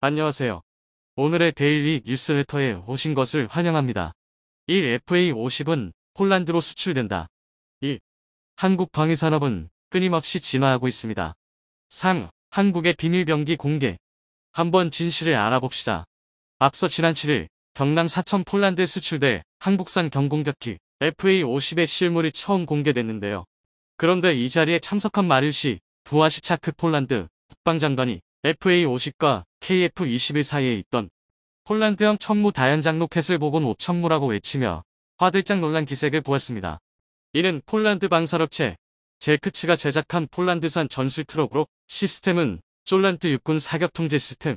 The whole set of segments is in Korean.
안녕하세요. 오늘의 데일리 뉴스레터에 오신 것을 환영합니다. 1. FA50은 폴란드로 수출된다. 2. 한국 방위산업은 끊임없이 진화하고 있습니다. 3. 한국의 비밀병기 공개. 한번 진실을 알아봅시다. 앞서 지난 7일 경남 사천 폴란드에 수출될 한국산 경공격기 FA50의 실물이 처음 공개됐는데요. 그런데 이 자리에 참석한 마리우시 부아시차크 폴란드 국방장관이 FA50과 KF21 사이에 있던 폴란드형 천무 다연장 로켓을 보곤 오천무라고 외치며 화들짝 놀란 기색을 보였습니다. 이는 폴란드 방산업체 젤크츠가 제작한 폴란드산 전술 트럭으로 시스템은 쫄란트 육군 사격 통제 시스템,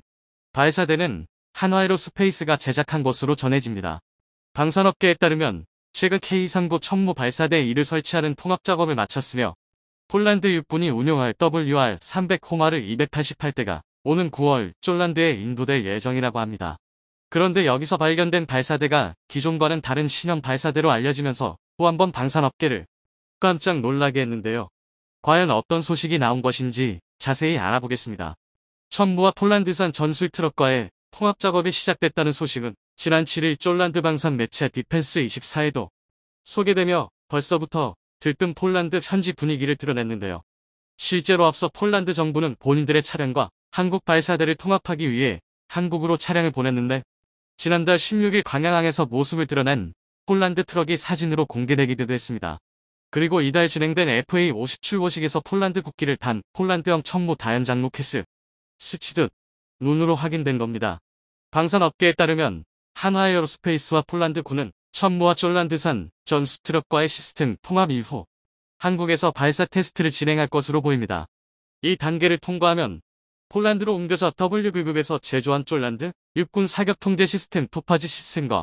발사대는 한화에로스페이스가 제작한 것으로 전해집니다. 방산업계에 따르면 최근 K39 천무 발사대 1을 설치하는 통합 작업을 마쳤으며 폴란드 육군이 운용할 WR-300 호마르 288대가 오는 9월 쫄란드에 인도될 예정이라고 합니다. 그런데 여기서 발견된 발사대가 기존과는 다른 신형 발사대로 알려지면서 또 한 번 방산업계를 깜짝 놀라게 했는데요. 과연 어떤 소식이 나온 것인지 자세히 알아보겠습니다. 천무와 폴란드산 전술 트럭과의 통합 작업이 시작됐다는 소식은 지난 7일 쫄란드 방산 매체 디펜스24에도 소개되며 벌써부터 들뜬 폴란드 현지 분위기를 드러냈는데요. 실제로 앞서 폴란드 정부는 본인들의 차량과 한국 발사대를 통합하기 위해 한국으로 차량을 보냈는데 지난달 16일 광양항에서 모습을 드러낸 폴란드 트럭이 사진으로 공개되기도 했습니다. 그리고 이달 진행된 FA50 출고식에서 폴란드 국기를 단 폴란드형 천무 다연장 로켓을 스치듯 눈으로 확인된 겁니다. 방산업계에 따르면 한화에어로스페이스와 폴란드군은 천무와 쫄란드산 전수 트럭과의 시스템 통합 이후 한국에서 발사 테스트를 진행할 것으로 보입니다. 이 단계를 통과하면 폴란드로 옮겨져 W급에서 제조한 쫄란드 육군 사격 통제 시스템 토파지 시스템과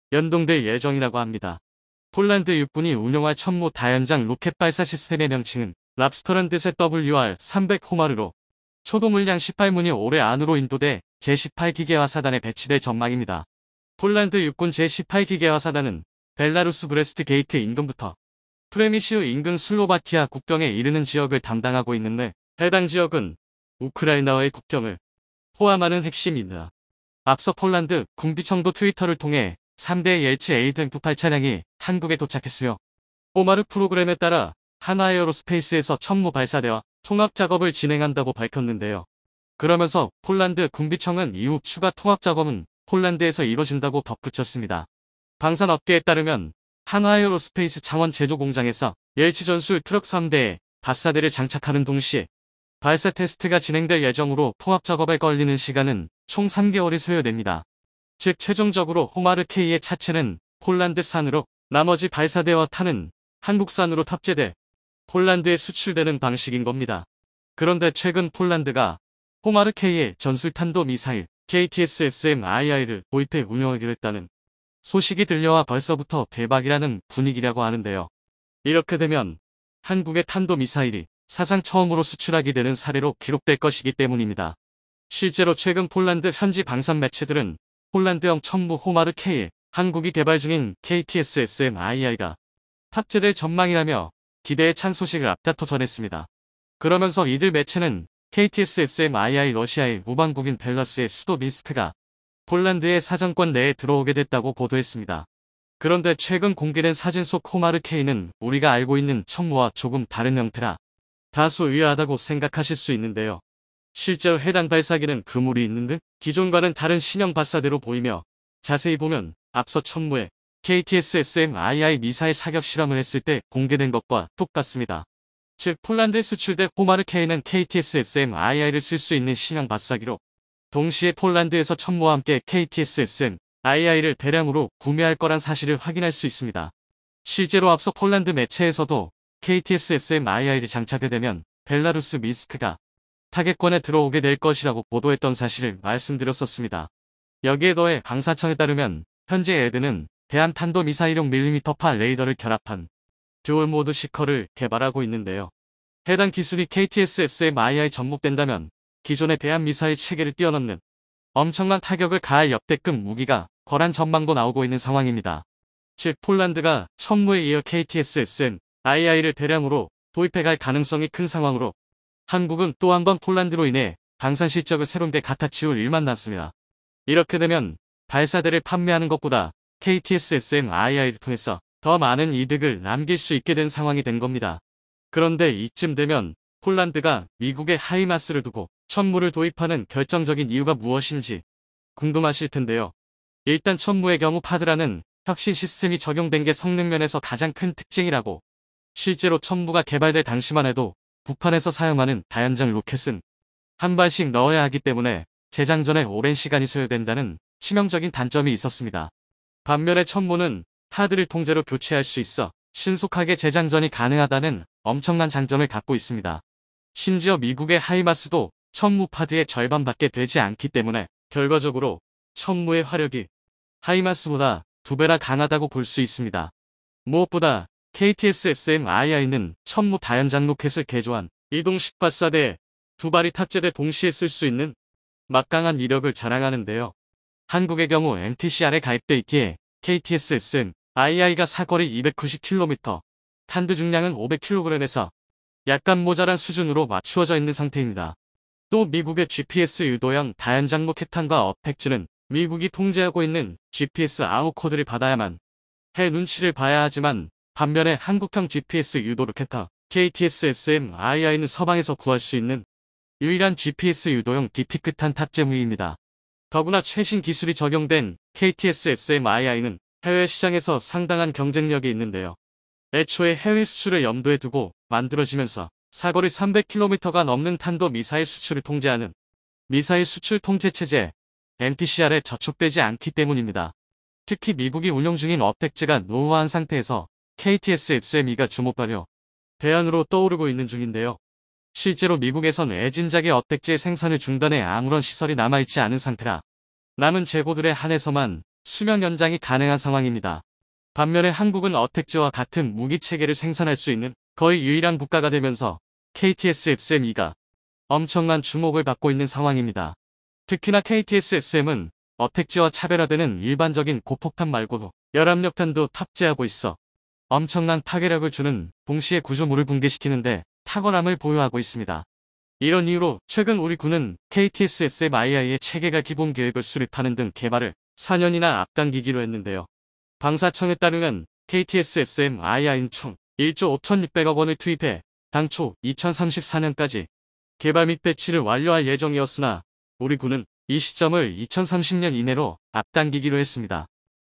연동될 예정이라고 합니다. 폴란드 육군이 운용할 천무 다연장 로켓 발사 시스템의 명칭은 랍스터란드셋 WR-300 호마르로 초도 물량 18문이 올해 안으로 인도돼 제18기계화사단에 배치될 전망입니다. 폴란드 육군 제18기계화사단은 벨라루스 브레스트 게이트 인근부터 프레미시우 인근 슬로바키아 국경에 이르는 지역을 담당하고 있는데 해당 지역은 우크라이나와의 국경을 포함하는 핵심입니다. 앞서 폴란드 군비청도 트위터를 통해 3대 옐츠 A-98 차량이 한국에 도착했으며 호마르 프로그램에 따라 한화에어로스페이스에서 천무 발사대와 통합 작업을 진행한다고 밝혔는데요. 그러면서 폴란드 군비청은 이후 추가 통합 작업은 폴란드에서 이뤄진다고 덧붙였습니다. 방산업계에 따르면 한화에어로스페이스 창원 제조 공장에서 옐츠 전술 트럭 3대에 발사대를 장착하는 동시에 발사 테스트가 진행될 예정으로 통합 작업에 걸리는 시간은 총 3개월이 소요됩니다. 즉 최종적으로 호마르 K의 차체는 폴란드산으로 나머지 발사대와 탄은 한국산으로 탑재돼 폴란드에 수출되는 방식인 겁니다. 그런데 최근 폴란드가 호마르 K의 전술탄도 미사일 KTS-SMII를 도입해 운영하기로 했다는 소식이 들려와 벌써부터 대박이라는 분위기라고 하는데요. 이렇게 되면 한국의 탄도미사일이 사상 처음으로 수출하게 되는 사례로 기록될 것이기 때문입니다. 실제로 최근 폴란드 현지 방산 매체들은 폴란드형 천무 호마르 K에 한국이 개발 중인 KTS-SMII가 탑재될 전망이라며 기대에 찬 소식을 앞다퉈 전했습니다. 그러면서 이들 매체는 KTS-SMII 러시아의 우방국인 벨라루스의 수도 미스크가 폴란드의 사정권 내에 들어오게 됐다고 보도했습니다. 그런데 최근 공개된 사진 속 호마르 K는 우리가 알고 있는 천무와 조금 다른 형태라 다소 의아하다고 생각하실 수 있는데요. 실제로 해당 발사기는 그물이 있는 듯 기존과는 다른 신형 발사대로 보이며 자세히 보면 앞서 천무에 KTS-SMII 미사일 사격 실험을 했을 때 공개된 것과 똑같습니다. 즉 폴란드에 수출된 호마르 K는 KTS-SMII를 쓸 수 있는 신형 발사기로 동시에 폴란드에서 천무와 함께 KTS-SMII를 대량으로 구매할 거란 사실을 확인할 수 있습니다. 실제로 앞서 폴란드 매체에서도 KTS-SMII를 장착하게 되면 벨라루스 미스크가 타겟권에 들어오게 될 것이라고 보도했던 사실을 말씀드렸었습니다. 여기에 더해 방사청에 따르면 현재 에드는 대한탄도미사일용 밀리미터파 레이더를 결합한 듀얼모드 시커를 개발하고 있는데요. 해당 기술이 KTS-SMII에 접목된다면 기존의 대한미사일 체계를 뛰어넘는 엄청난 타격을 가할 역대급 무기가 거란 전망도 나오고 있는 상황입니다. 즉 폴란드가 천무에 이어 KTS-SMII를 대량으로 도입해갈 가능성이 큰 상황으로 한국은 또 한 번 폴란드로 인해 방산 실적을 새롭게 갖다 치울 일만 남습니다. 이렇게 되면 발사대를 판매하는 것보다 KTS-SMII를 통해서 더 많은 이득을 남길 수 있게 된 상황이 된 겁니다. 그런데 이쯤 되면 폴란드가 미국에 하이마스를 두고 천무를 도입하는 결정적인 이유가 무엇인지 궁금하실 텐데요. 일단 천무의 경우 파드라는 혁신 시스템이 적용된 게 성능 면에서 가장 큰 특징이라고. 실제로 천무가 개발될 당시만 해도 북한에서 사용하는 다연장 로켓은 한 발씩 넣어야 하기 때문에 재장전에 오랜 시간이 소요된다는 치명적인 단점이 있었습니다. 반면에 천무는 파드를 통째로 교체할 수 있어 신속하게 재장전이 가능하다는 엄청난 장점을 갖고 있습니다. 심지어 미국의 하이마스도 천무 파드의 절반밖에 되지 않기 때문에 결과적으로 천무의 화력이 하이마스보다 2배나 강하다고 볼 수 있습니다. 무엇보다 KTS-SMII는 천무 다연장 로켓을 개조한 이동식 발사대에 2발이 탑재돼 동시에 쓸 수 있는 막강한 이력을 자랑하는데요. 한국의 경우 MTCR에 가입돼 있기에 KTS-SMII가 사거리 290km, 탄두 중량은 500kg에서 약간 모자란 수준으로 맞추어져 있는 상태입니다. 또 미국의 GPS 유도형 다연장 로켓탄과 어택즈는 미국이 통제하고 있는 GPS 암호 코드를 받아야만 해 눈치를 봐야 하지만 반면에 한국형 GPS 유도 로켓탄 KTS-SMII는 서방에서 구할 수 있는 유일한 GPS 유도용 디피크탄 탑재무기입니다. 더구나 최신 기술이 적용된 KTS-SMII는 해외 시장에서 상당한 경쟁력이 있는데요. 애초에 해외 수출을 염두에 두고 만들어지면서 사거리 300km가 넘는 탄도 미사일 수출을 통제하는 미사일 수출 통제체제 MTCR에 저촉되지 않기 때문입니다. 특히 미국이 운용 중인 어택즈가 노후화한 상태에서 KTS-SMI가 주목받려 대안으로 떠오르고 있는 중인데요. 실제로 미국에선 애진작의 어택즈의 생산을 중단해 아무런 시설이 남아있지 않은 상태라 남은 재고들에 한해서만 수명 연장이 가능한 상황입니다. 반면에 한국은 어택즈와 같은 무기체계를 생산할 수 있는 거의 유일한 국가가 되면서 KTS-SMI가 엄청난 주목을 받고 있는 상황입니다. 특히나 KTS-SM은 어택즈와 차별화되는 일반적인 고폭탄 말고도 열압력탄도 탑재하고 있어 엄청난 파괴력을 주는 동시에 구조물을 붕괴시키는데 탁월함을 보유하고 있습니다. 이런 이유로 최근 우리 군은 KTS-SMII의 체계가 기본 계획을 수립하는 등 개발을 4년이나 앞당기기로 했는데요. 방사청에 따르면 KTS-SMII는 총 1조 5,600억 원을 투입해 당초 2034년까지 개발 및 배치를 완료할 예정이었으나 우리 군은 이 시점을 2030년 이내로 앞당기기로 했습니다.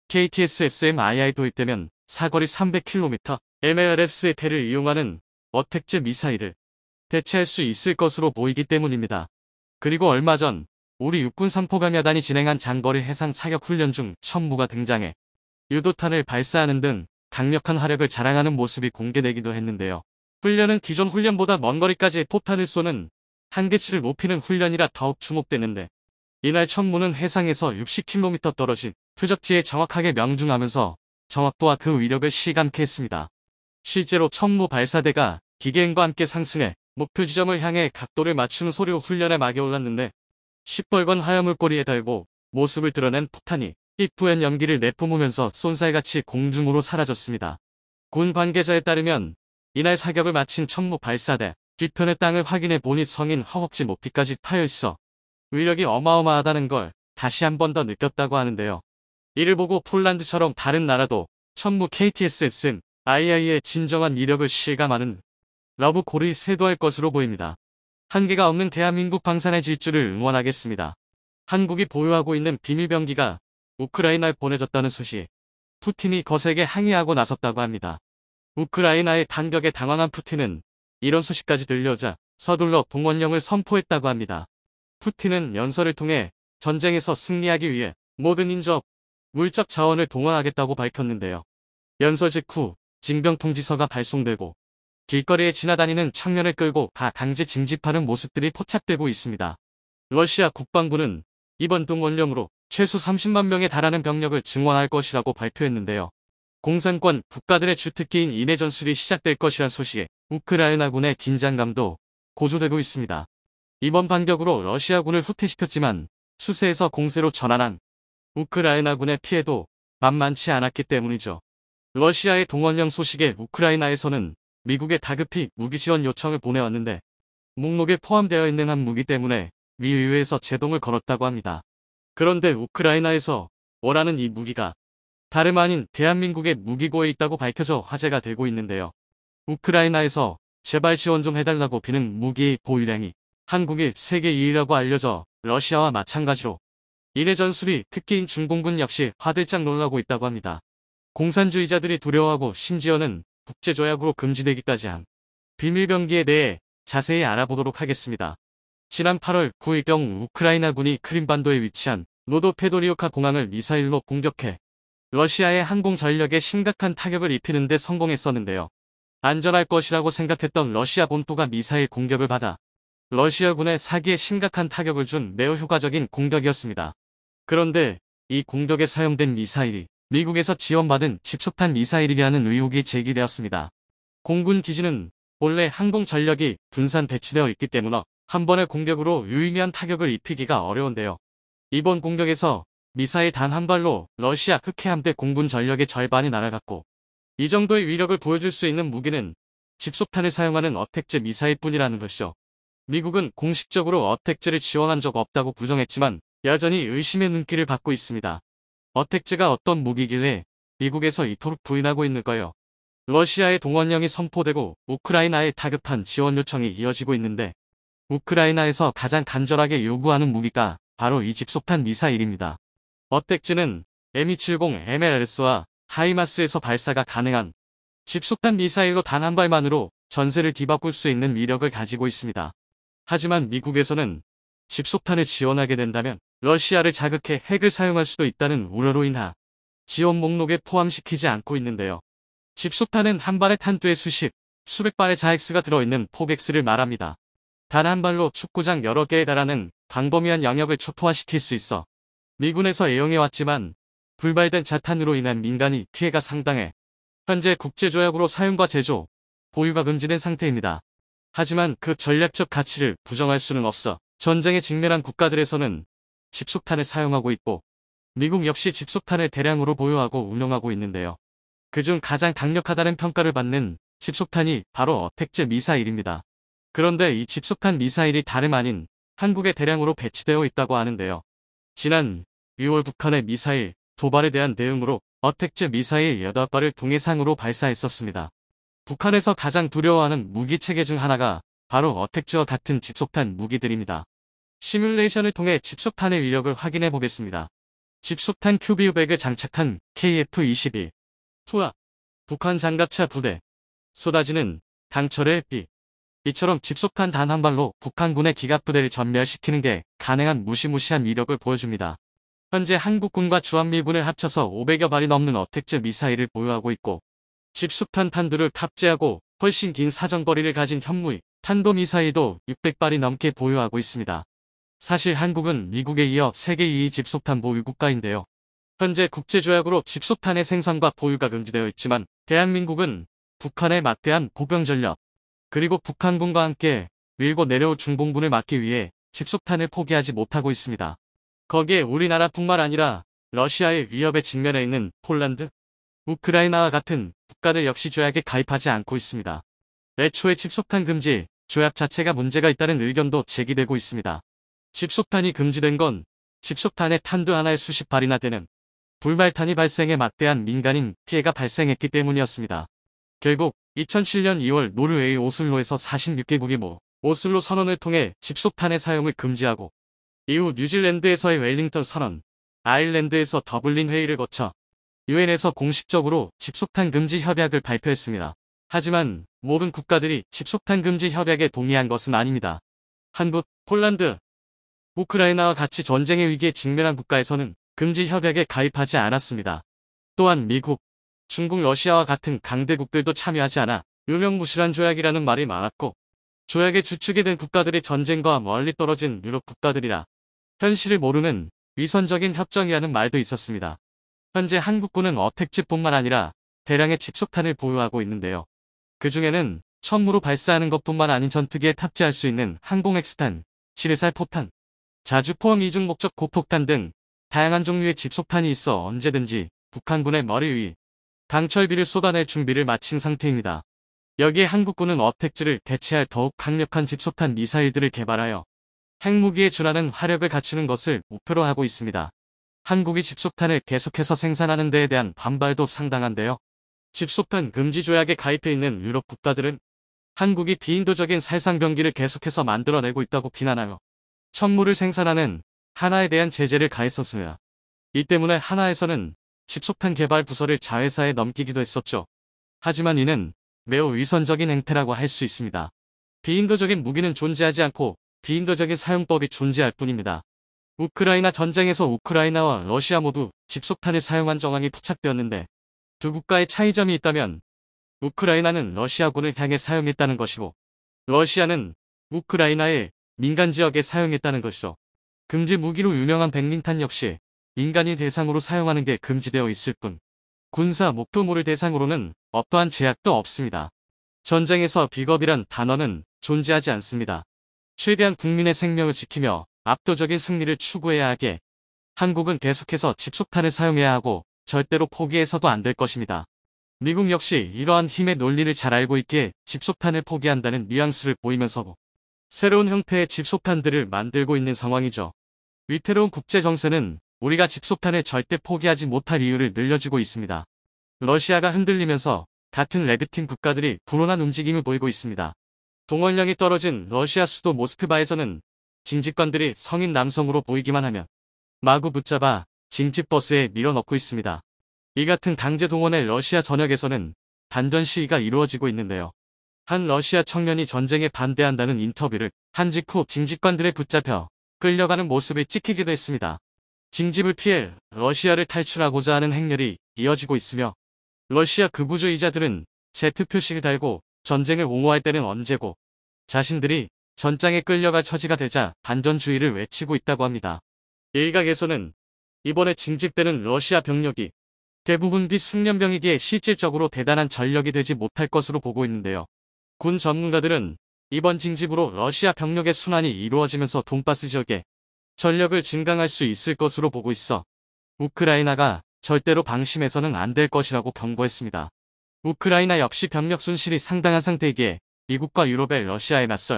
KTS-SMII 도입되면 사거리 300km MLRS의 대를 이용하는 어택즈 미사일을 대체할 수 있을 것으로 보이기 때문입니다. 그리고 얼마 전 우리 육군 삼포병야단이 진행한 장거리 해상 사격 훈련 중 천무가 등장해 유도탄을 발사하는 등 강력한 화력을 자랑하는 모습이 공개되기도 했는데요. 훈련은 기존 훈련보다 먼 거리까지 포탄을 쏘는 한계치를 높이는 훈련이라 더욱 주목되는데 이날 천무는 해상에서 60km 떨어진 표적지에 정확하게 명중하면서 정확도와 그 위력을 실감케 했습니다. 실제로 천무 발사대가 기계음과 함께 상승해 목표 지점을 향해 각도를 맞추는 소리로 훈련에 막이 올랐는데 시뻘건 하얀물 꼬리에 달고 모습을 드러낸 포탄이 삐뿌연 연기를 내뿜으면서 쏜살같이 공중으로 사라졌습니다. 군 관계자에 따르면 이날 사격을 마친 천무 발사대 뒤편의 땅을 확인해 보니 성인 허벅지 높이까지 파여 있어 위력이 어마어마하다는 걸 다시 한 번 더 느꼈다고 하는데요. 이를 보고 폴란드처럼 다른 나라도 천무 KTS-SMII의 진정한 위력을 실감하는 러브콜이 쇄도할 것으로 보입니다. 한계가 없는 대한민국 방산의 질주를 응원하겠습니다. 한국이 보유하고 있는 비밀병기가 우크라이나에 보내졌다는 소식. 푸틴이 거세게 항의하고 나섰다고 합니다. 우크라이나의 반격에 당황한 푸틴은 이런 소식까지 들려오자 서둘러 동원령을 선포했다고 합니다. 푸틴은 연설을 통해 전쟁에서 승리하기 위해 모든 인적, 물적 자원을 동원하겠다고 밝혔는데요. 연설 직후 징병 통지서가 발송되고 길거리에 지나다니는 청년을 끌고 다 강제 징집하는 모습들이 포착되고 있습니다. 러시아 국방부는 이번 동원령으로 최소 30만 명에 달하는 병력을 증원할 것이라고 발표했는데요. 공산권 국가들의 주특기인 인해 전술이 시작될 것이란 소식에 우크라이나군의 긴장감도 고조되고 있습니다. 이번 반격으로 러시아군을 후퇴시켰지만 수세에서 공세로 전환한 우크라이나군의 피해도 만만치 않았기 때문이죠. 러시아의 동원령 소식에 우크라이나에서는 미국에 다급히 무기 지원 요청을 보내왔는데 목록에 포함되어 있는 한 무기 때문에 미 의회에서 제동을 걸었다고 합니다. 그런데 우크라이나에서 원하는 이 무기가 다름 아닌 대한민국의 무기고에 있다고 밝혀져 화제가 되고 있는데요. 우크라이나에서 제발 지원 좀 해달라고 비는 무기의 보유량이 한국이 세계 2위라고 알려져 러시아와 마찬가지로 이내 전술이 특기인 중공군 역시 화들짝 놀라고 있다고 합니다. 공산주의자들이 두려워하고 심지어는 국제조약으로 금지되기까지 한 비밀병기에 대해 자세히 알아보도록 하겠습니다. 지난 8월 9일경 우크라이나군이 크림반도에 위치한 노도페도리오카 공항을 미사일로 공격해 러시아의 항공 전력에 심각한 타격을 입히는 데 성공했었는데요. 안전할 것이라고 생각했던 러시아 본토가 미사일 공격을 받아 러시아군의 사기에 심각한 타격을 준 매우 효과적인 공격이었습니다. 그런데 이 공격에 사용된 미사일이 미국에서 지원받은 집속탄 미사일이라는 의혹이 제기되었습니다. 공군 기지는 본래 항공 전력이 분산 배치되어 있기 때문에 한 번의 공격으로 유의미한 타격을 입히기가 어려운데요. 이번 공격에서 미사일 단 한 발로 러시아 흑해 함대 공군 전력의 절반이 날아갔고 이 정도의 위력을 보여줄 수 있는 무기는 집속탄을 사용하는 어택제 미사일뿐이라는 것이죠. 미국은 공식적으로 어택제를 지원한 적 없다고 부정했지만 여전히 의심의 눈길을 받고 있습니다. 어택제가 어떤 무기길래 미국에서 이토록 부인하고 있는가요? 러시아의 동원령이 선포되고 우크라이나의 다급한 지원 요청이 이어지고 있는데 우크라이나에서 가장 간절하게 요구하는 무기가 바로 이 집속탄 미사일입니다. 어택제는 M270 MLRS와 하이마스에서 발사가 가능한 집속탄 미사일로 단 한 발만으로 전세를 뒤바꿀 수 있는 위력을 가지고 있습니다. 하지만 미국에서는 집속탄을 지원하게 된다면 러시아를 자극해 핵을 사용할 수도 있다는 우려로 인하 지원 목록에 포함시키지 않고 있는데요. 집속탄은 한 발의 탄두에 수백 발의 자엑스가 들어있는 포백스를 말합니다. 단 한 발로 축구장 여러 개에 달하는 광범위한 영역을 초토화시킬 수 있어 미군에서 애용해왔지만 불발된 자탄으로 인한 민간인 피해가 상당해 현재 국제조약으로 사용과 제조, 보유가 금지된 상태입니다. 하지만 그 전략적 가치를 부정할 수는 없어 전쟁에 직면한 국가들에서는 집속탄을 사용하고 있고 미국 역시 집속탄을 대량으로 보유하고 운용하고 있는데요. 그중 가장 강력하다는 평가를 받는 집속탄이 바로 어택제 미사일입니다. 그런데 이 집속탄 미사일이 다름 아닌 한국에 대량으로 배치되어 있다고 하는데요. 지난 6월 북한의 미사일 도발에 대한 대응으로 어택제 미사일 8발을 동해상으로 발사했었습니다. 북한에서 가장 두려워하는 무기체계 중 하나가 바로 어택제와 같은 집속탄 무기들입니다. 시뮬레이션을 통해 집속탄의 위력을 확인해 보겠습니다. 집속탄 QBU100을 장착한 KF-21 투하 북한 장갑차 부대 쏟아지는 강철의 비 이처럼 집속탄 단 한 발로 북한군의 기갑부대를 전멸시키는 게 가능한 무시무시한 위력을 보여줍니다. 현재 한국군과 주한미군을 합쳐서 500여 발이 넘는 어택제 미사일을 보유하고 있고 집속탄 탄두를 탑재하고 훨씬 긴 사정거리를 가진 현무의 탄도미사일도 600발이 넘게 보유하고 있습니다. 사실 한국은 미국에 이어 세계 2위 집속탄 보유 국가인데요. 현재 국제조약으로 집속탄의 생산과 보유가 금지되어 있지만 대한민국은 북한에 막대한 보병전력 그리고 북한군과 함께 밀고 내려올 중공군을 막기 위해 집속탄을 포기하지 못하고 있습니다. 거기에 우리나라뿐만 아니라 러시아의 위협에 직면해 있는 폴란드, 우크라이나와 같은 국가들 역시 조약에 가입하지 않고 있습니다. 애초에 집속탄 금지 조약 자체가 문제가 있다는 의견도 제기되고 있습니다. 집속탄이 금지된 건 집속탄의 탄두 하나에 수십 발이나 되는 불발탄이 발생해 막대한 민간인 피해가 발생했기 때문이었습니다. 결국 2007년 2월 노르웨이 오슬로에서 46개국이 오슬로 선언을 통해 집속탄의 사용을 금지하고 이후 뉴질랜드에서의 웰링턴 선언, 아일랜드에서 더블린 회의를 거쳐 유엔에서 공식적으로 집속탄 금지 협약을 발표했습니다. 하지만 모든 국가들이 집속탄 금지 협약에 동의한 것은 아닙니다. 한국, 폴란드, 우크라이나와 같이 전쟁의 위기에 직면한 국가에서는 금지 협약에 가입하지 않았습니다. 또한 미국, 중국, 러시아와 같은 강대국들도 참여하지 않아 유명무실한 조약이라는 말이 많았고 조약에 주축이 된 국가들이 전쟁과 멀리 떨어진 유럽 국가들이라 현실을 모르는 위선적인 협정이라는 말도 있었습니다. 현재 한국군은 어택제뿐만 아니라 대량의 집속탄을 보유하고 있는데요. 그 중에는 처음으로 발사하는 것뿐만 아닌 전투기에 탑재할 수 있는 항공 X탄, 지뢰살 포탄, 자주포항 이중 목적 고폭탄 등 다양한 종류의 집속탄이 있어 언제든지 북한군의 머리 위 강철비를 쏟아낼 준비를 마친 상태입니다. 여기에 한국군은 어택제를 대체할 더욱 강력한 집속탄 미사일들을 개발하여 핵무기에 준하는 화력을 갖추는 것을 목표로 하고 있습니다. 한국이 집속탄을 계속해서 생산하는 데에 대한 반발도 상당한데요. 집속탄 금지 조약에 가입해 있는 유럽 국가들은 한국이 비인도적인 살상병기를 계속해서 만들어내고 있다고 비난하며 천무를 생산하는 하나에 대한 제재를 가했었습니다. 이 때문에 하나에서는 집속탄 개발 부서를 자회사에 넘기기도 했었죠. 하지만 이는 매우 위선적인 행태라고 할 수 있습니다. 비인도적인 무기는 존재하지 않고 비인도적인 사용법이 존재할 뿐입니다. 우크라이나 전쟁에서 우크라이나와 러시아 모두 집속탄을 사용한 정황이 포착되었는데 두 국가의 차이점이 있다면 우크라이나는 러시아군을 향해 사용했다는 것이고 러시아는 우크라이나의 민간 지역에 사용했다는 것이죠. 금지 무기로 유명한 백링탄 역시 민간인 대상으로 사용하는 게 금지되어 있을 뿐 군사 목표물을 대상으로는 어떠한 제약도 없습니다. 전쟁에서 비겁이란 단어는 존재하지 않습니다. 최대한 국민의 생명을 지키며 압도적인 승리를 추구해야 하기에 한국은 계속해서 집속탄을 사용해야 하고 절대로 포기해서도 안 될 것입니다. 미국 역시 이러한 힘의 논리를 잘 알고 있기에 집속탄을 포기한다는 뉘앙스를 보이면서도 새로운 형태의 집속탄들을 만들고 있는 상황이죠. 위태로운 국제 정세는 우리가 집속탄을 절대 포기하지 못할 이유를 늘려주고 있습니다. 러시아가 흔들리면서 같은 레드팀 국가들이 불온한 움직임을 보이고 있습니다. 동원령이 떨어진 러시아 수도 모스크바에서는 징집관들이 성인 남성으로 보이기만 하면 마구 붙잡아 징집버스에 밀어넣고 있습니다. 이 같은 강제 동원의 러시아 전역에서는 반전 시위가 이루어지고 있는데요. 한 러시아 청년이 전쟁에 반대한다는 인터뷰를 한 직후 징집관들에 붙잡혀 끌려가는 모습이 찍히기도 했습니다. 징집을 피해 러시아를 탈출하고자 하는 행렬이 이어지고 있으며 러시아 극우주의자들은 Z 표식을 달고 전쟁을 옹호할 때는 언제고 자신들이 전장에 끌려갈 처지가 되자 반전주의를 외치고 있다고 합니다. 일각에서는 이번에 징집되는 러시아 병력이 대부분 비숙련병이기에 실질적으로 대단한 전력이 되지 못할 것으로 보고 있는데요. 군 전문가들은 이번 징집으로 러시아 병력의 순환이 이루어지면서 돈바스 지역에 전력을 증강할 수 있을 것으로 보고 있어 우크라이나가 절대로 방심해서는 안 될 것이라고 경고했습니다. 우크라이나 역시 병력 손실이 상당한 상태이기에 미국과 유럽의 러시아에 맞설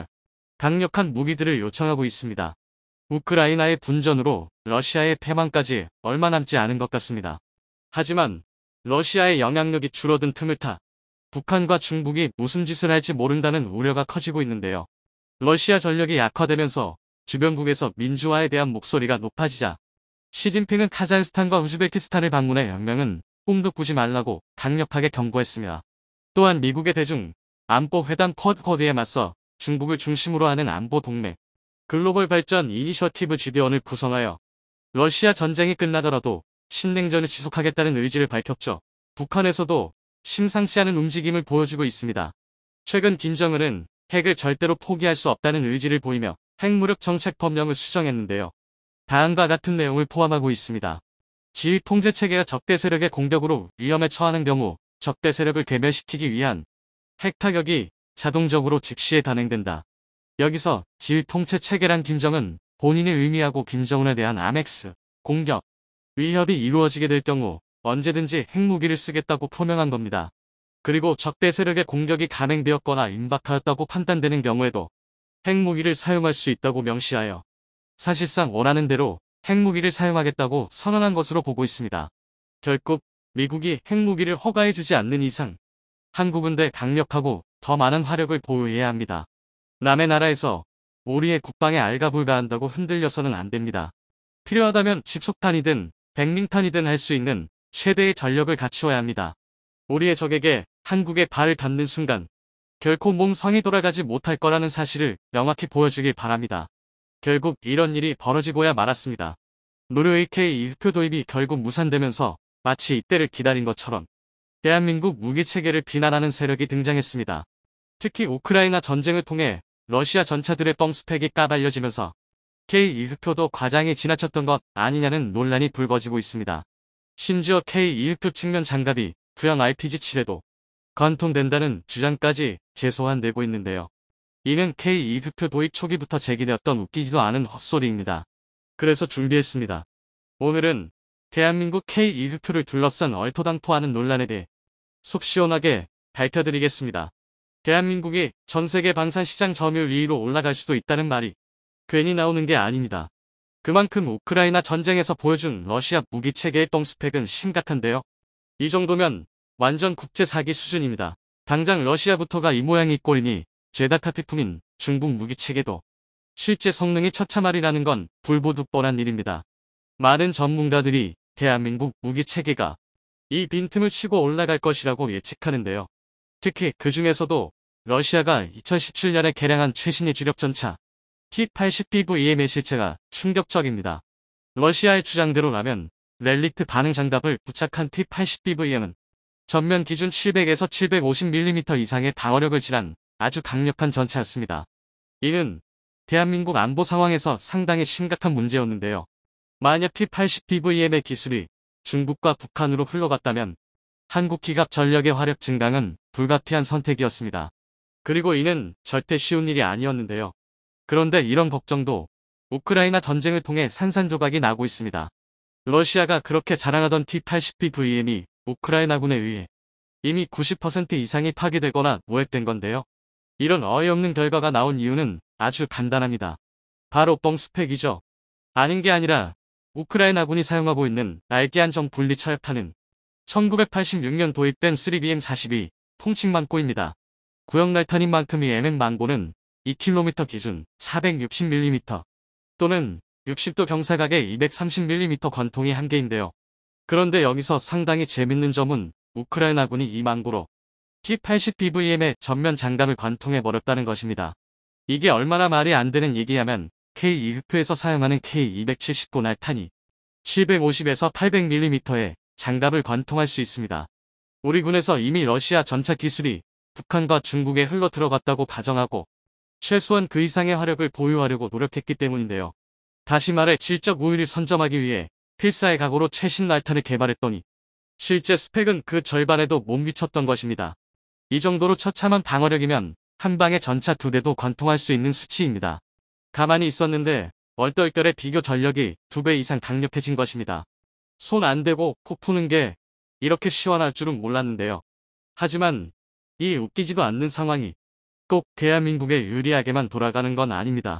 강력한 무기들을 요청하고 있습니다. 우크라이나의 분전으로 러시아의 패망까지 얼마 남지 않은 것 같습니다. 하지만 러시아의 영향력이 줄어든 틈을 타 북한과 중국이 무슨 짓을 할지 모른다는 우려가 커지고 있는데요. 러시아 전력이 약화되면서 주변국에서 민주화에 대한 목소리가 높아지자 시진핑은 카자흐스탄과 우즈베키스탄을 방문해 연명은 꿈도 꾸지 말라고 강력하게 경고했습니다. 또한 미국의 대중 안보회담 쿼드에 맞서 중국을 중심으로 하는 안보 동맹 글로벌 발전 이니셔티브 GD1을 구성하여 러시아 전쟁이 끝나더라도 신냉전을 지속하겠다는 의지를 밝혔죠. 북한에서도 심상치 않은 움직임을 보여주고 있습니다. 최근 김정은은 핵을 절대로 포기할 수 없다는 의지를 보이며 핵무력 정책 법령을 수정했는데요. 다음과 같은 내용을 포함하고 있습니다. 지휘 통제 체계가 적대 세력의 공격으로 위험에 처하는 경우 적대 세력을 괴멸시키기 위한 핵 타격이 자동적으로 즉시에 단행된다. 여기서 지휘 통제 체계란 김정은 본인이 의미하고 김정은에 대한 아멕스 공격 위협이 이루어지게 될 경우 언제든지 핵무기를 쓰겠다고 표명한 겁니다. 그리고 적대 세력의 공격이 감행되었거나 임박하였다고 판단되는 경우에도 핵무기를 사용할 수 있다고 명시하여 사실상 원하는 대로 핵무기를 사용하겠다고 선언한 것으로 보고 있습니다. 결국 미국이 핵무기를 허가해주지 않는 이상 한국은 더 강력하고 더 많은 화력을 보유해야 합니다. 남의 나라에서 우리의 국방에 알가불가한다고 흔들려서는 안 됩니다. 필요하다면 집속탄이든 백링탄이든 할 수 있는 최대의 전력을 갖추어야 합니다. 우리의 적에게 한국에 발을 닿는 순간 결코 몸성이 돌아가지 못할 거라는 사실을 명확히 보여주길 바랍니다. 결국 이런 일이 벌어지고야 말았습니다. 노르웨이 K2표 도입이 결국 무산되면서 마치 이때를 기다린 것처럼 대한민국 무기체계를 비난하는 세력이 등장했습니다. 특히 우크라이나 전쟁을 통해 러시아 전차들의 뻥스펙이 까발려지면서 K2표도 과장이 지나쳤던 것 아니냐는 논란이 불거지고 있습니다. 심지어 K2표 측면 장갑이 구형 RPG-7에도 관통된다는 주장까지 재소환되고 있는데요. 이는 K2표 도입 초기부터 제기되었던 웃기지도 않은 헛소리입니다. 그래서 준비했습니다. 오늘은 대한민국 K2표를 둘러싼 얼토당토하는 논란에 대해 속 시원하게 밝혀드리겠습니다. 대한민국이 전세계 방산시장 점유율 2위로 올라갈 수도 있다는 말이 괜히 나오는 게 아닙니다. 그만큼 우크라이나 전쟁에서 보여준 러시아 무기 체계의 똥스펙은 심각한데요. 이 정도면 완전 국제 사기 수준입니다. 당장 러시아부터가 이 모양이 꼴이니 죄다 카피품인 중국 무기 체계도 실제 성능이 처참하리라는 건 불보듯 뻔한 일입니다. 많은 전문가들이 대한민국 무기 체계가 이 빈틈을 치고 올라갈 것이라고 예측하는데요. 특히 그 중에서도 러시아가 2017년에 개량한 최신의 주력 전차 T-80BVM의 실체가 충격적입니다. 러시아의 주장대로라면 렐릭트 반응 장갑을 부착한 T-80BVM은 전면 기준 700에서 750mm 이상의 방어력을 지닌 아주 강력한 전차였습니다. 이는 대한민국 안보 상황에서 상당히 심각한 문제였는데요. 만약 T-80BVM의 기술이 중국과 북한으로 흘러갔다면 한국 기갑 전력의 화력 증강은 불가피한 선택이었습니다. 그리고 이는 절대 쉬운 일이 아니었는데요. 그런데 이런 걱정도 우크라이나 전쟁을 통해 산산조각이 나고 있습니다. 러시아가 그렇게 자랑하던 T-80BVM이 우크라이나군에 의해 이미 90% 이상이 파괴되거나 모획된 건데요. 이런 어이없는 결과가 나온 이유는 아주 간단합니다. 바로 뻥스펙이죠. 아닌 게 아니라 우크라이나군이 사용하고 있는 날개 안정 분리 차력탄은 1986년 도입된 3BM42 통칭망고입니다. 구형 날탄인 만큼 이 MM망고는 2km 기준 460mm 또는 60도 경사각의 230mm 관통이 한계인데요. 그런데 여기서 상당히 재밌는 점은 우크라이나군이 이 망고로 T-80BVM의 전면 장갑을 관통해버렸다는 것입니다. 이게 얼마나 말이 안 되는 얘기냐면 K2흑표에서 사용하는 K279 날탄이 750에서 800mm의 장갑을 관통할 수 있습니다. 우리 군에서 이미 러시아 전차 기술이 북한과 중국에 흘러 들어갔다고 가정하고 최소한 그 이상의 화력을 보유하려고 노력했기 때문인데요. 다시 말해 질적 우위를 선점하기 위해 필사의 각오로 최신 날탄을 개발했더니 실제 스펙은 그 절반에도 못 미쳤던 것입니다. 이 정도로 처참한 방어력이면 한 방에 전차 2대도 관통할 수 있는 수치입니다. 가만히 있었는데 얼떨결에 비교 전력이 2배 이상 강력해진 것입니다. 손 안 대고 코 푸는 게 이렇게 시원할 줄은 몰랐는데요. 하지만 이 웃기지도 않는 상황이 꼭 대한민국에 유리하게만 돌아가는 건 아닙니다.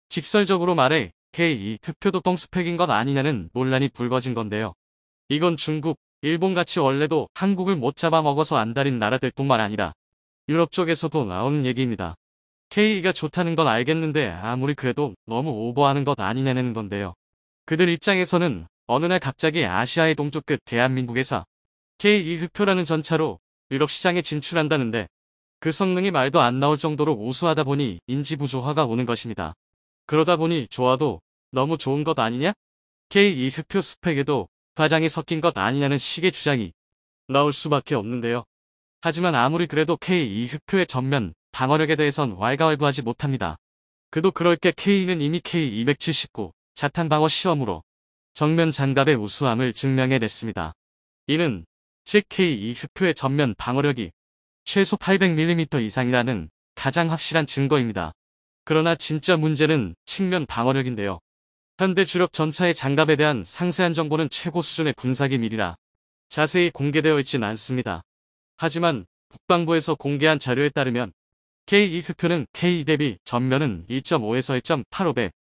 직설적으로 말해 K2 흑표도 똥스펙인 것 아니냐는 논란이 불거진 건데요. 이건 중국, 일본같이 원래도 한국을 못 잡아먹어서 안달인 나라들 뿐만 아니라 유럽 쪽에서도 나오는 얘기입니다. K2가 좋다는 건 알겠는데 아무리 그래도 너무 오버하는 것 아니냐는 건데요. 그들 입장에서는 어느 날 갑자기 아시아의 동쪽 끝 대한민국에서 K2 흑표라는 전차로 유럽 시장에 진출한다는데 그 성능이 말도 안 나올 정도로 우수하다 보니 인지부조화가 오는 것입니다. 그러다 보니 좋아도 너무 좋은 것 아니냐? K2 흑표 스펙에도 과장이 섞인 것 아니냐는 식의 주장이 나올 수밖에 없는데요. 하지만 아무리 그래도 K2 흑표의 전면 방어력에 대해선 왈가왈부하지 못합니다. 그도 그럴 게 K2는 이미 K279 자탄 방어 시험으로 정면 장갑의 우수함을 증명해냈습니다. 이는 즉 K2 흑표의 전면 방어력이 최소 800mm 이상이라는 가장 확실한 증거입니다. 그러나 진짜 문제는 측면 방어력인데요. 현대 주력 전차의 장갑에 대한 상세한 정보는 최고 수준의 군사기밀이라 자세히 공개되어 있진 않습니다. 하지만 국방부에서 공개한 자료에 따르면 K2 흑표는 K2 대비 전면은 1.5에서 1.85배,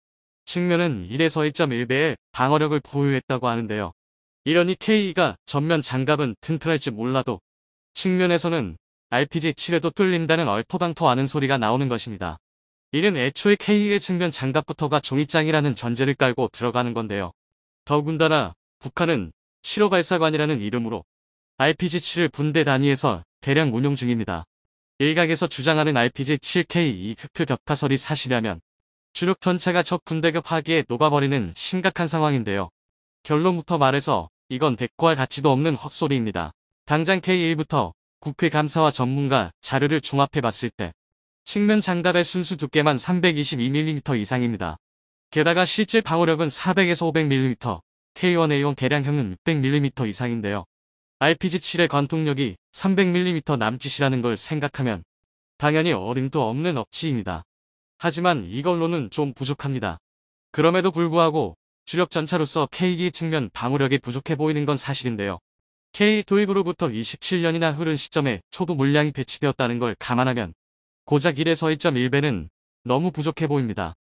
측면은 1에서 1.1배의 방어력을 보유했다고 하는데요. 이러니 K2가 전면 장갑은 튼튼할지 몰라도 측면에서는 RPG-7에도 뚫린다는 얼토당토 않은 소리가 나오는 것입니다. 이는 애초에 K2의 측면 장갑부터가 종이장이라는 전제를 깔고 들어가는 건데요. 더군다나 북한은 7호 발사관이라는 이름으로 RPG-7을 분대 단위에서 대량 운용 중입니다. 일각에서 주장하는 RPG-7K2 흑표 격파설이 사실이라면 주력 전차가 적 군대급 화기에 녹아버리는 심각한 상황인데요. 결론부터 말해서 이건 대꾸할 가치도 없는 헛소리입니다. 당장 K1부터 국회 감사와 전문가 자료를 종합해봤을 때 측면 장갑의 순수 두께만 322mm 이상입니다. 게다가 실질 방어력은 400에서 500mm, K1A1 개량형은 600mm 이상인데요. RPG-7의 관통력이 300mm 남짓이라는 걸 생각하면 당연히 어림도 없는 억지입니다. 하지만 이걸로는 좀 부족합니다. 그럼에도 불구하고 주력 전차로서 K2 측면 방어력이 부족해 보이는 건 사실인데요. K 도입으로부터 27년이나 흐른 시점에 초도 물량이 배치되었다는 걸 감안하면 고작 1에서 1.1배는 너무 부족해 보입니다.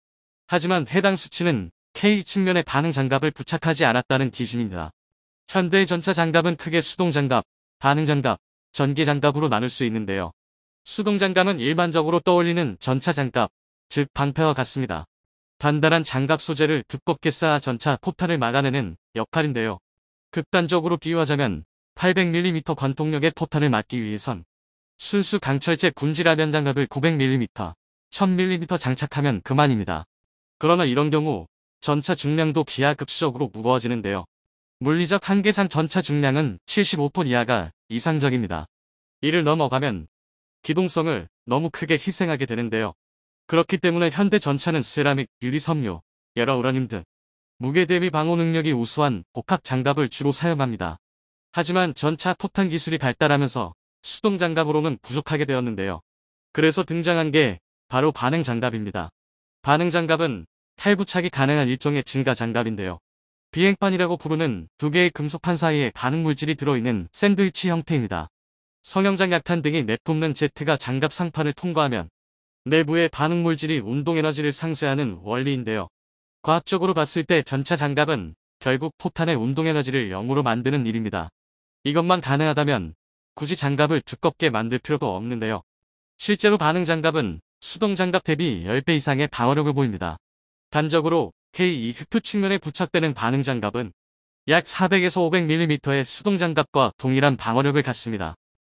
하지만 해당 수치는 K 측면의 반응 장갑을 부착하지 않았다는 기준입니다. 현대의 전차 장갑은 크게 수동 장갑, 반응 장갑, 전기 장갑으로 나눌 수 있는데요. 수동 장갑은 일반적으로 떠올리는 전차 장갑, 즉 방패와 같습니다. 단단한 장갑 소재를 두껍게 쌓아 전차 포탄을 막아내는 역할인데요. 극단적으로 비유하자면 800mm 관통력의 포탄을 막기 위해선 순수 강철제 군지라면 장갑을 900mm, 1000mm 장착하면 그만입니다. 그러나 이런 경우 전차 중량도 기하급수적으로 무거워지는데요. 물리적 한계상 전차 중량은 75톤 이하가 이상적입니다. 이를 넘어가면 기동성을 너무 크게 희생하게 되는데요. 그렇기 때문에 현대 전차는 세라믹, 유리 섬유, 여러 우라늄 등 무게 대비 방호 능력이 우수한 복합 장갑을 주로 사용합니다. 하지만 전차 포탄 기술이 발달하면서 수동 장갑으로는 부족하게 되었는데요. 그래서 등장한 게 바로 반응 장갑입니다. 반응 장갑은 탈부착이 가능한 일종의 증가 장갑인데요. 비행판이라고 부르는 두 개의 금속판 사이에 반응 물질이 들어있는 샌드위치 형태입니다. 성형장 약탄 등이 내뿜는 제트가 장갑 상판을 통과하면 내부의 반응 물질이 운동 에너지를 상쇄하는 원리인데요. 과학적으로 봤을 때 전차 장갑은 결국 포탄의 운동 에너지를 0으로 만드는 일입니다. 이것만 가능하다면 굳이 장갑을 두껍게 만들 필요도 없는데요. 실제로 반응 장갑은 수동 장갑 대비 10배 이상의 방어력을 보입니다. 단적으로 K2 흡표 측면에 부착되는 반응 장갑은 약 400에서 500mm의 수동 장갑과 동일한 방어력을 갖습니다.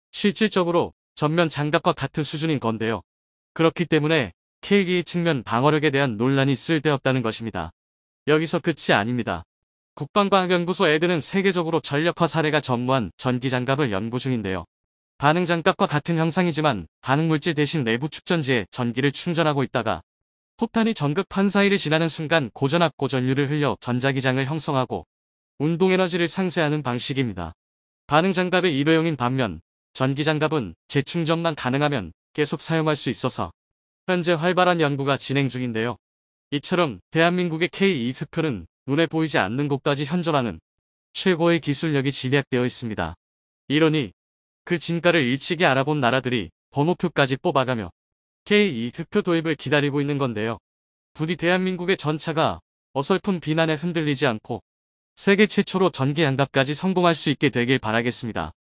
실질적으로 전면 장갑과 같은 수준인 건데요. 그렇기 때문에 K2 측면 방어력에 대한 논란이 쓸데없다는 것입니다. 여기서 끝이 아닙니다. 국방과학연구소 애드는 세계적으로 전력화 사례가 전무한 전기장갑을 연구 중인데요. 반응장갑과 같은 형상이지만 반응물질 대신 내부 축전지에 전기를 충전하고 있다가 포탄이 전극판 사이를 지나는 순간 고전압고 전류를 흘려 전자기장을 형성하고 운동에너지를 상쇄하는 방식입니다. 반응장갑의 일회용인 반면 전기장갑은 재충전만 가능하면 계속 사용할 수 있어서 현재 활발한 연구가 진행 중인데요. 이처럼 대한민국의 K2 흡표는 눈에 보이지 않는 곳까지 현존하는 최고의 기술력이 집약되어 있습니다. 이러니 그 진가를 일찍이 알아본 나라들이 번호표까지 뽑아가며 K2 흡표 도입을 기다리고 있는 건데요. 부디 대한민국의 전차가 어설픈 비난에 흔들리지 않고 세계 최초로 전기 장갑까지 성공할 수 있게 되길 바라겠습니다.